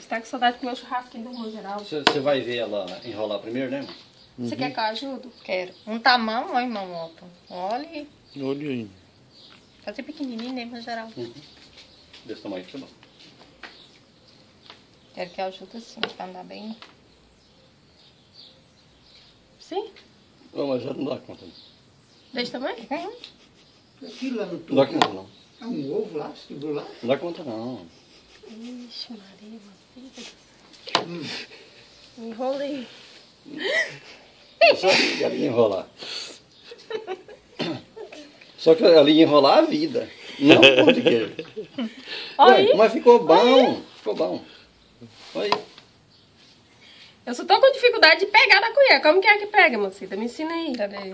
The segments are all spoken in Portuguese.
tá com saudade de comer o churrasquinho do irmão Geraldo. Você vai ver ela enrolar primeiro, né, mãe? Você quer que eu ajude? Quero. Um tamanho, ó, irmão Otto. Olha. Olha aí. Fazer pequenininho, né, irmão Geraldo? Desse tamanho que tá bom. Quero que ajude assim, pra andar bem. Sim? Não, mas já não dá conta. Não, Desse tamanho? Aquilo lá no não dá topo. conta, não. É um ovo lá, se quebrou lá. Não dá conta, não. Ixi, Maria, você. Enrolei. Só que ela ia enrolar. Só que ela ia enrolar a vida. Não o pão de queijo. Olha aí. Mas ficou bom. Ficou bom. Olha aí. Eu só tô com dificuldade de pegar da colher. Como que é que pega, mocita? Me ensina aí. Peraí.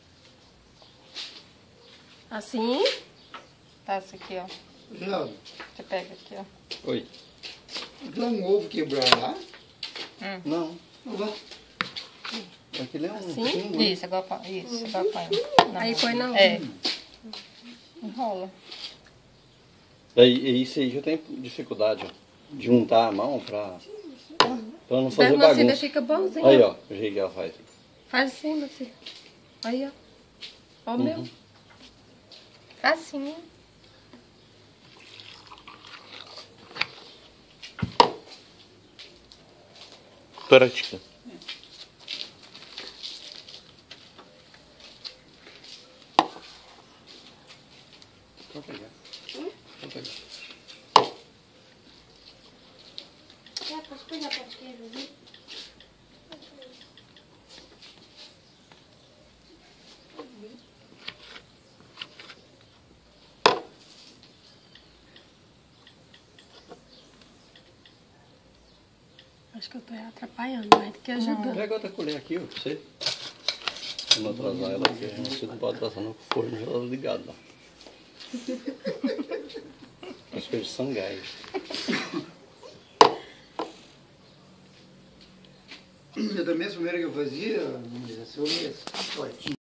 Assim. Tá, isso aqui, ó. Geraldo, Você pega aqui, ó. Oi. aquilo é um ovo quebrado lá. Não. Olha lá. Aquilo é um... Assim? Isso, agora põe. Isso, agora põe. Aí põe na É. Enrola. Aí, isso aí já tem dificuldade, ó. De juntar a mão pra não fazer Da mocita bagunça. fica bonzinho. Aí, ó. O jeito que ela faz. Faz assim, mocita. Aí, ó. Ó o meu. Assim. Prática. Pode pegar. Pode pegar. Posso pegar pão de queijo ali? Acho que eu tô atrapalhando mais do que ajudando. Pega outra colher aqui, ó, pra você. Pra não atrasar ela, porque você não pode atrasar no forno já ligado lá. As coisas são gás. Eu também, a primeira que eu fazia, essa foi mesmo.